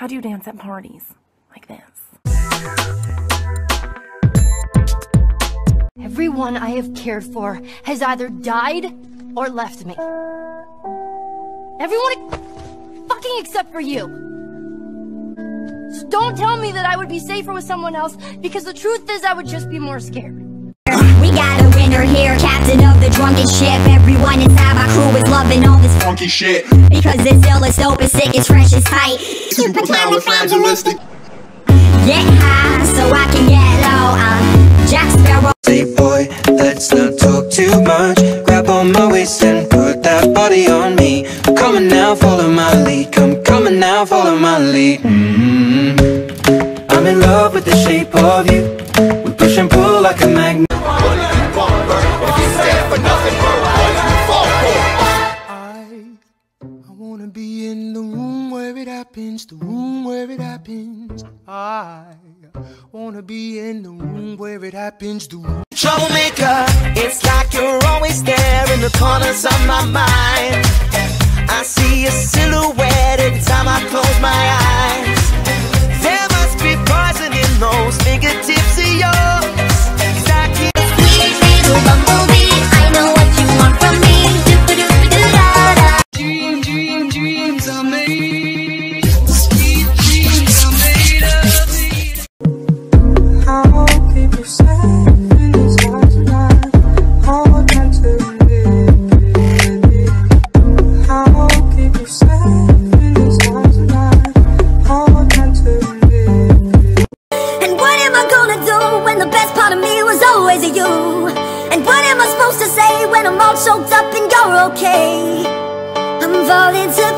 How do you dance at parties? Like this. Everyone I have cared for has either died or left me. Everyone fucking except for you. So don't tell me that I would be safer with someone else, because the truth is I would just be more scared. We got a winner here, captain of the drunken ship. Everyone inside my crew is loving all this funky shit. Because it's ill, it's dope, it's sick, it's fresh, it's tight. Super califragilistic. Get high so I can get low. Jack Sparrow. Say boy, let's not talk too much. Grab on my waist and put that body on me. I'm coming now, follow my lead. Come coming now, follow my lead. I'm in love with the shape of you. We push and pull like a magnet. I wanna be in the room where it happens, the room where it happens. I wanna be in the room where it happens, the room. Troublemaker, it's like you're always there in the corners of my mind. I see a silhouette every time I close my eyes. There must be poison in those fingertips of yours. Exactly. Sweet little bumblebee, I know what you want from me. Dreams are made. Sweet dreams are made of these. How people say it's hard to lie. How can to live. How people say it's hard to lie. How can to live. And what am I gonna do when the best part of me was always you? And what am I supposed to say when I'm all choked up and you're okay? I'm falling to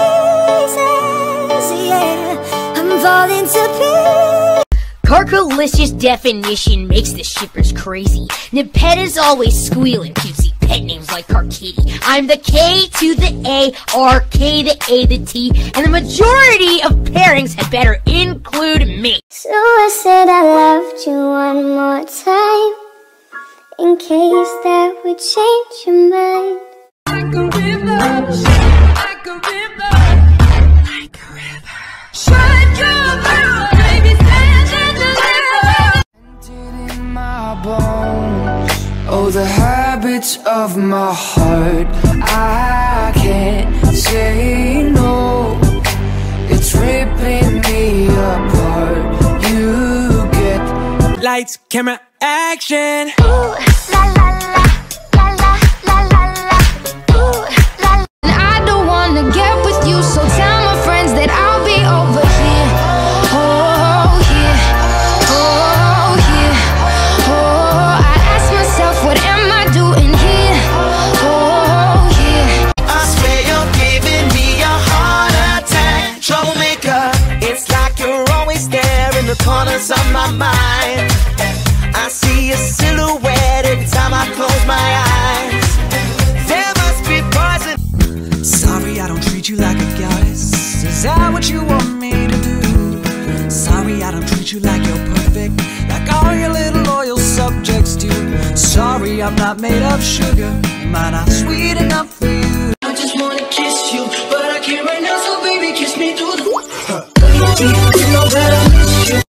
pieces, yeah. I'm falling to pieces. Carcolicious definition makes the shippers crazy. Nipet is always squealing cutesy pet names like Carkitty. I'm the K to the A, or K the A the T, and the majority of pairings had better include me. So I said I loved you one more time, in case that would change your mind. Like a river, like a river, like a river. Shut your mouth, baby, stand and deliver. In my bones, oh, the habits of my heart. I can't say no. It's ripping me apart. You get lights, camera, action. Ooh, la la la, la la la la la. Ooh, la la. I don't wanna get with you, so tell my friends that I'll be over here. Oh, here. Oh, here. Oh, I ask myself, what am I doing here? Oh, here. I swear you're giving me a heart attack. Troublemaker, it's like you're always there in the corners of my mind. I see a silhouette every time I close my eyes. There must be poison. Sorry I don't treat you like a goddess. Is that what you want me to do? Sorry I don't treat you like you're perfect, like all your little loyal subjects do. Sorry I'm not made of sugar, am I not sweet enough for you? I just wanna kiss you, but I can't right now, so baby kiss me through the you know that I miss you.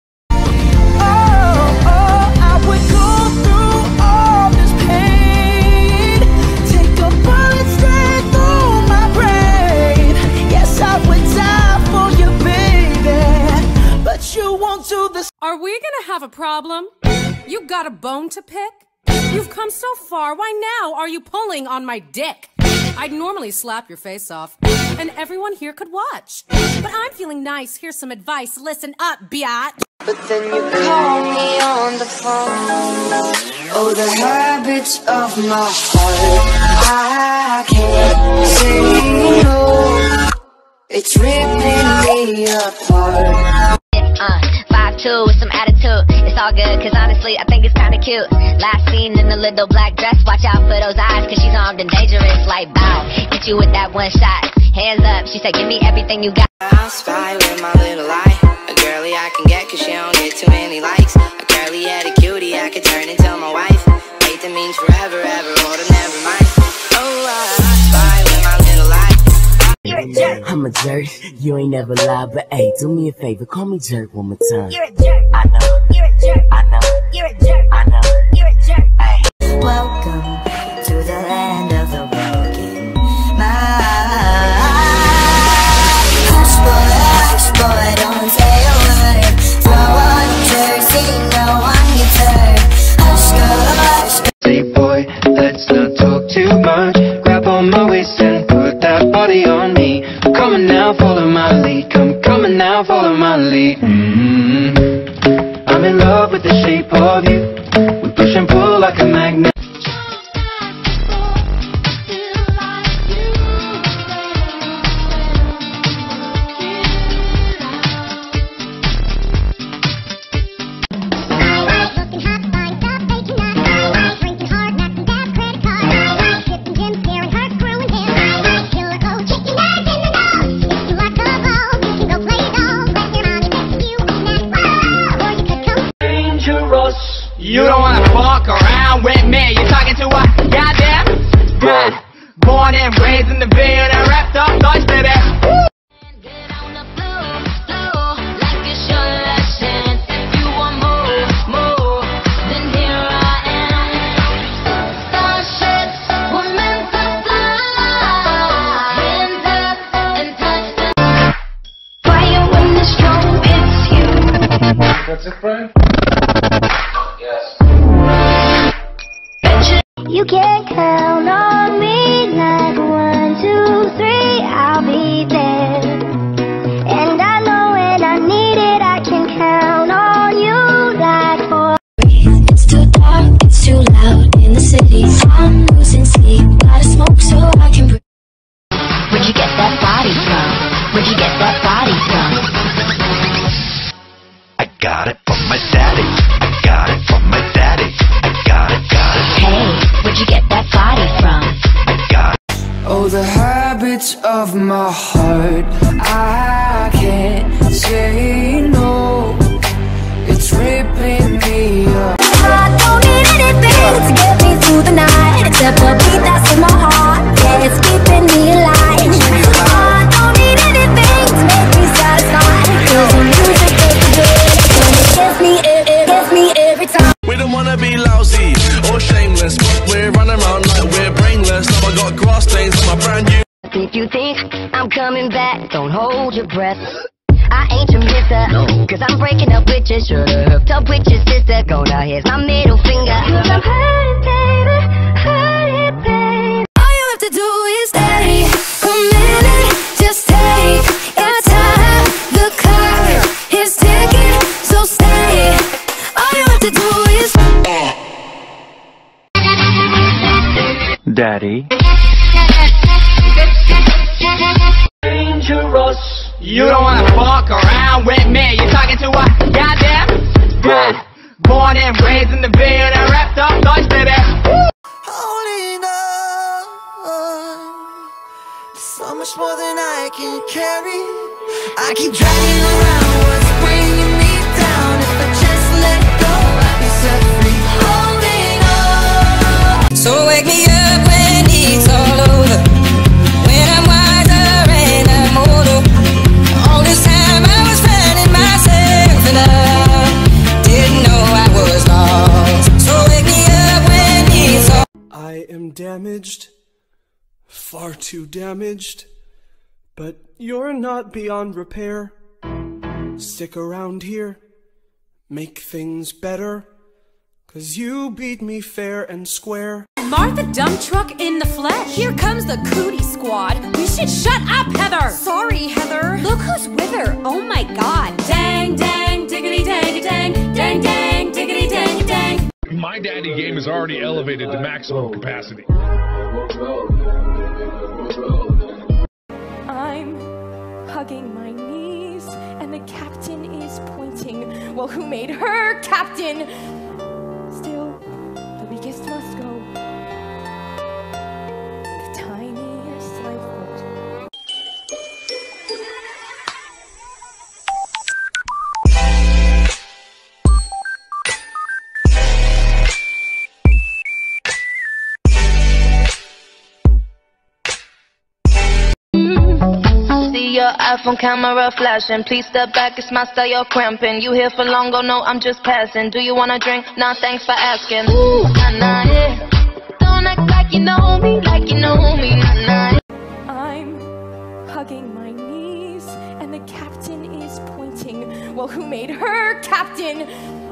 Are we gonna have a problem? You got a bone to pick? You've come so far, why now are you pulling on my dick? I'd normally slap your face off, and everyone here could watch. But I'm feeling nice, here's some advice, listen up, biatch. But then you call me on the phone. Oh, the habits of my heart. I can't say no. It's ripping me apart. 5'2" with some attitude. It's all good, cause honestly, I think it's kinda cute. Last seen in a little black dress. Watch out for those eyes, cause she's armed and dangerous. Like, bow, hit you with that one shot. Hands up, she said, give me everything you got. I'll spy with my little eye. A girly I can get, cause she don't get too many likes. A curly headed cutie I could turn into my wife. Hate that means forever, ever, or to never mind. Oh, I spy with my little eye. You're a jerk. I'm a jerk. You ain't never lied, but hey, do me a favor, call me jerk one more time. You're a jerk. I know. You're a jerk. I know. You're a jerk. I know. You're a jerk. Hey. Welcome to the land of the broken. Hush boy, don't say a word. Throw on your jersey, no one gets hurt. Hush girl. Say boy, let's not talk too much. Grab on my waist and put that body on me. I'm coming now, follow my lead. Coming now, follow my lead. I'm in love with the shape of you. We push and pull like a magnet. You don't wanna fuck around with me. You're talking to a goddamn dad. Born and raised in the Ville and wrapped up Dutch, baby. Get on the floor, like it's your lesson. If you want more, then here I am. Starships were meant to fly. Hands up and touch the fire when the strobe, it's you. That's it, Brian? You can count on me like 1, 2, 3, I'll be there. And I know when I need it, I can count on you like 4. It's too dark, it's too loud in the city. I'm losing sleep, gotta smoke so I can breathe. Where'd you get that body from? Where'd you get that body from? I got it from my daddy. I got it from my daddy. I got it. Hey, where'd you get that body from? I got it. Oh, the habits of my heart, I can't say no. It's ripping me up. I don't need anything to get me through the night, except the beat that's in my heart, yeah, it's keeping me alive. I don't need anything to make me satisfied, 'cause the music is the good, and it gets me every time. We don't wanna be lousy or shameless, but we're running around like we're brainless. Now I got grass stains on my brand new. If you think I'm coming back, don't hold your breath. I ain't your mister, cause I'm breaking up with your shoulda hooked up with your sister. Go now, here's my middle finger. I'm hurting, baby, hurting, baby. All you have to do is stay a minute, just take your time. The clock is ticking, so stay. All you have to do is Daddy. Dangerous. You don't wanna fuck around with me. You're talking to a goddamn dad. Born and raised in the Ville and wrapped up Dutch, baby. Holding on, so much more than I can carry. I keep dragging around what's bringing me down. If I just let go, I'll be set free. Holding on. So wake me up when it's all over. When I'm wiser and I'm older. All this time I was finding myself and I didn't know I was lost. So wake me up when it's all. I am damaged, far too damaged, but you're not beyond repair. Stick around here, make things better, 'cause you beat me fair and square. Martha Dump Truck in the flesh. Here comes the cootie squad. We should shut up, Heather. Sorry, Heather. Look who's with her. Oh my god. Dang, dang, diggity, dang, dang, dang, dang, diggity, dang, dang. My daddy game is already elevated to maximum capacity. I'm hugging my knees, and the captain is pointing. Well, who made her captain? Still, the weakest must go. The tiniest lifeboat. your iPhone camera flashing. Please step back, it's my style, you're cramping. You here for long, go no, I'm just passing. Do you wanna drink? Nah, thanks for asking. Ooh, nah, nah, yeah. Don't act like you know me, nah, nah. I'm hugging my knees, and the captain is pointing. Well, who made her captain?